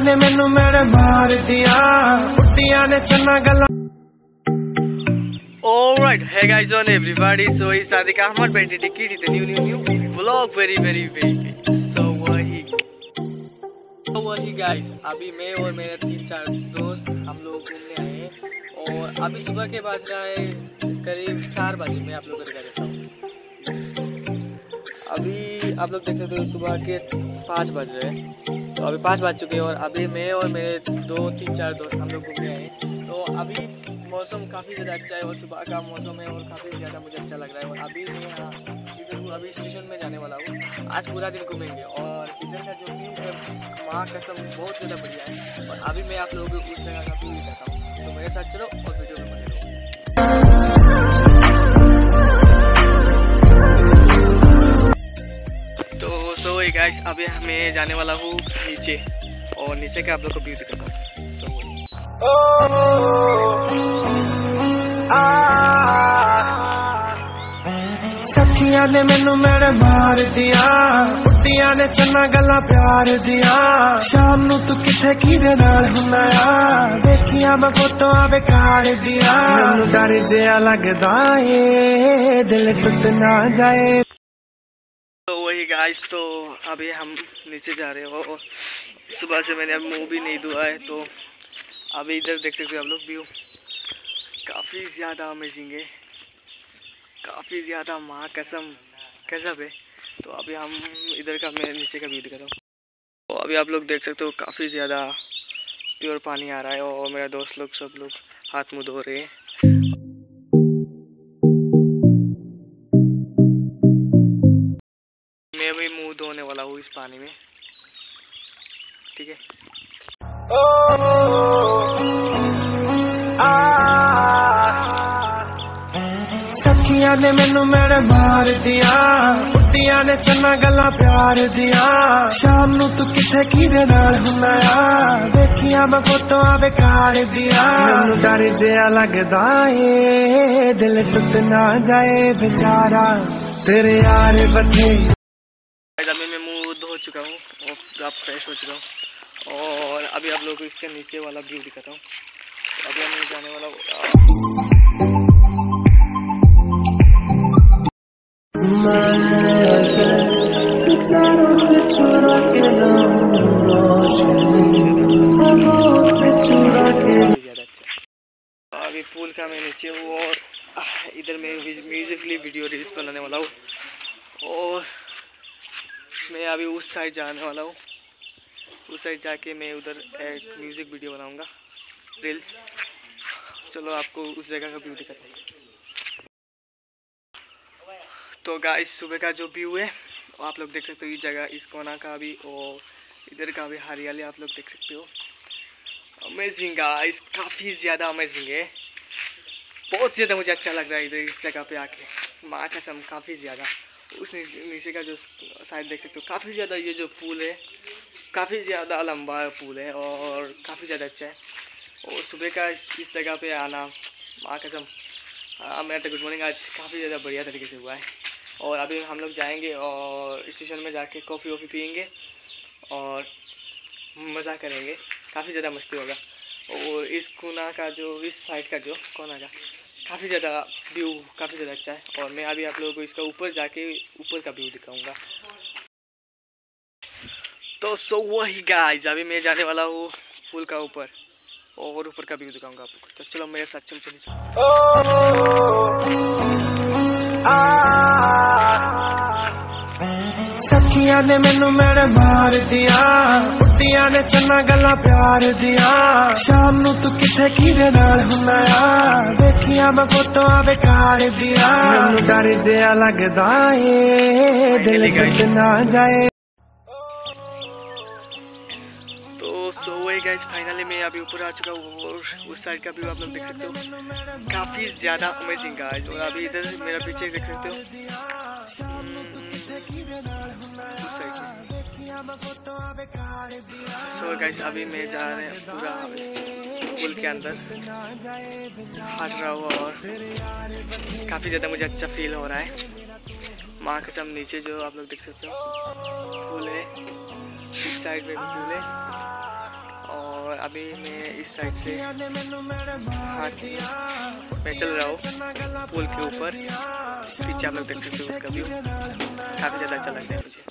ने मैनू मेरे मार दिया कुत्तियां ने चन्ना गल्ला। Alright, hey guys on everybody, so it's Sadiq Ahmad by Didiki, the new vlog, very so वही guys, अभी मैं और मेरे 3-4 दोस्त हम लोग घूमने आए हैं और अभी सुबह के बज रहा है करीब 4 बजे। मैं आप लोगों को दिखा देता हूँ। अभी आप लोग देख सकते हो सुबह के 5 बज रहे हैं, तो अभी 5 बज चुके हैं और अभी मैं और मेरे 2-3-4 दोस्त हम लोग घूमने आए हैं। तो अभी मौसम काफ़ी ज़्यादा अच्छा है और सुबह का मौसम है और काफ़ी ज़्यादा मुझे अच्छा लग रहा है। और अभी मैं अभी स्टेशन में जाने वाला हूँ। आज पूरा दिन घूमेंगे और इधर का जो व्यू है वहाँ कसम बहुत ज़्यादा बढ़िया है। और अभी मैं आप लोगों को उस जगह का व्यू दिखाता हूँ, तो मेरे साथ चलो और वीडियो में बने रहो। तो सो गाइस, अभी मैं जाने वाला हूँ नीचे और नीचे का आप लोग को व्यू दिखाता हूँ। सखियां ने मैनू मेरे मार दिया कुत्तियां ने चन्ना गल्ला प्यार दिया। शाम नू तू किथे किदे नाल हुंदा आ देखिया मैं फोटो बेकार दिया। मैनू डर जिहा लगदा ए दिल टूट ना जाए। तो वही गाइस, तो अभी हम नीचे जा रहे हो और सुबह से मैंने अब मुंह भी नहीं धोया है। तो अभी इधर देख सकते हो आप लोग व्यू काफ़ी ज़्यादा अमेजिंग है, काफ़ी ज़्यादा माँ कसम गजब है। तो अभी हम इधर का मैं नीचे का व्यू दिखाता हूँ। तो अभी आप लोग देख सकते हो काफ़ी ज़्यादा प्योर पानी आ रहा है और मेरा दोस्त लोग सब लोग हाथ मुँह धो रहे हैं। मैं भी मुँह धोने वाला हूँ इस पानी में, ठीक है। सखियां ने मैनू मेरे मार दिया कुत्तियां ने चन्ना गल्ला प्यार दिया। शाम नू तू किथे किदे नाल हुंदा आ देखिया मैं फोटो बेकार दिया। मैनू डर जिहा लगदा ए दिल टूट ना जाए बेचारा तेरे यार बथे। अभी मैं मुँह धो चुका हूँ और पूरा फ्रेश हो चुका हूँ और अभी आप लोगों को इसके नीचे वाला व्यू दिखाता हूँ। तो अभी मैं जाने वाला हूँ सितारों से चुरा के ज़्यादा अच्छा। अभी पुल का मैं नीचे हूँ और इधर मैं म्यूजिकली वीडियो रील्स बनाने वाला हूँ और मैं अभी उस साइड जाने वाला हूँ। उस साइड जाके मैं उधर एक म्यूज़िक वीडियो बनाऊंगा रील्स। चलो आपको उस जगह का व्यू दिखाता हूँ। तो गाइस, सुबह का जो व्यू है आप लोग देख सकते हो, इस जगह इस कोना का भी और इधर का भी हरियाली आप लोग देख सकते हो। अमेजिंग गाइस, काफ़ी ज़्यादा अमेजिंग है, बहुत ज़्यादा मुझे अच्छा लग रहा है इधर इस जगह पे आके। माँ कसम काफ़ी ज़्यादा। उस नीचे का जो साइड देख सकते हो काफ़ी ज़्यादा, ये जो पुल है काफ़ी ज़्यादा लंबा पुल है और काफ़ी ज़्यादा अच्छा है। और सुबह का इस जगह पे आना माँ कसम, मेरा तो गुड मॉर्निंग आज काफ़ी ज़्यादा बढ़िया तरीके से हुआ है। और अभी हम लोग जाएंगे और स्टेशन में जाके कॉफ़ी वॉफ़ी पियेंगे और मज़ा करेंगे, काफ़ी ज़्यादा मस्ती होगा। और इस कोना का जो इस साइड का जो कोना का काफ़ी ज़्यादा व्यू काफ़ी ज़्यादा अच्छा है। और मैं अभी आप लोगों को इसका ऊपर जाके ऊपर का व्यू दिखाऊंगा। तो सो वही गाइस, अभी मैं जाने वाला हूँ पुल का ऊपर और ऊपर का व्यू दिखाऊंगा आपको। तो चलो मेरे साथ चलो। सखियां ने मैनू मेरे मार दिया कुत्तियां ने चन्ना गल्ला प्यार दिया। शाम नू तू किथे किदे नाल हुंदा आ देखिया मैं फोटो बेकार दिया। मैनू डर जिहा लगदा ए दिल टूट ना जाए। सो वही गाइस, फाइनली मैं अभी ऊपर आ चुका हूँ और उस साइड का व्यू आप लोग देख सकते हो काफ़ी ज़्यादा अमेजिंग गाइस। और अभी इधर मेरा पीछे देख सकते हो उस साइड में। सो गाइस, अभी मैं जा रहे हैं पूरा पुल के अंदर हट रहा हूँ और काफ़ी ज़्यादा मुझे अच्छा फील हो रहा है। माँ कसम नीचे जो आप लोग देख सकते हो पुल है, इस साइड में भी पुल है और अभी मैं इस साइड से मैं चल रहा हूँ पुल के ऊपर। पीछे आप लोग देख सकते हो उसका व्यू, काफ़ी ज़्यादा अच्छा लगता है मुझे।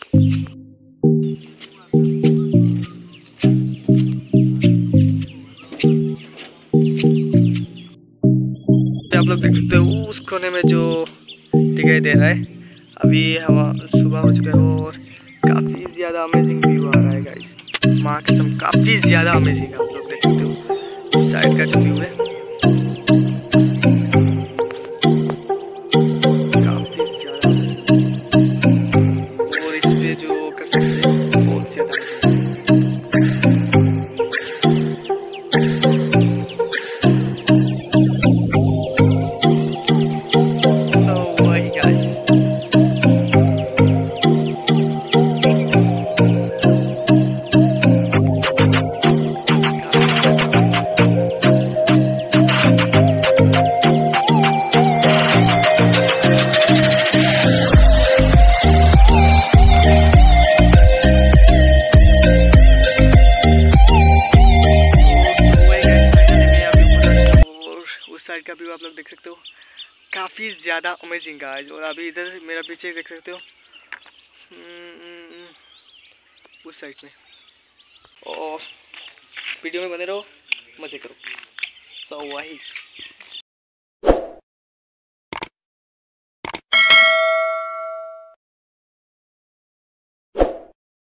आप लोग देख सकते हो उस कोने में जो दिखाई दे रहा है, अभी हवा सुबह हो चुका है और काफ़ी ज़्यादा अमेजिंग व्यू आ रहा है गाइस। माँ कसम काफ़ी ज़्यादा अमेजिंग है। आप लोग देख सकते हो इस साइड का जो व्यू है काफ़ी ज़्यादा और इस पे जो कसम से बहुत ज़्यादा साइड का व्यू आप लोग देख सकते हो, काफ़ी ज़्यादा अमेजिंग गाइस। और अभी इधर मेरा पीछे देख सकते हो उस साइड में। और वीडियो में बने रहो, मज़े करो। सो वही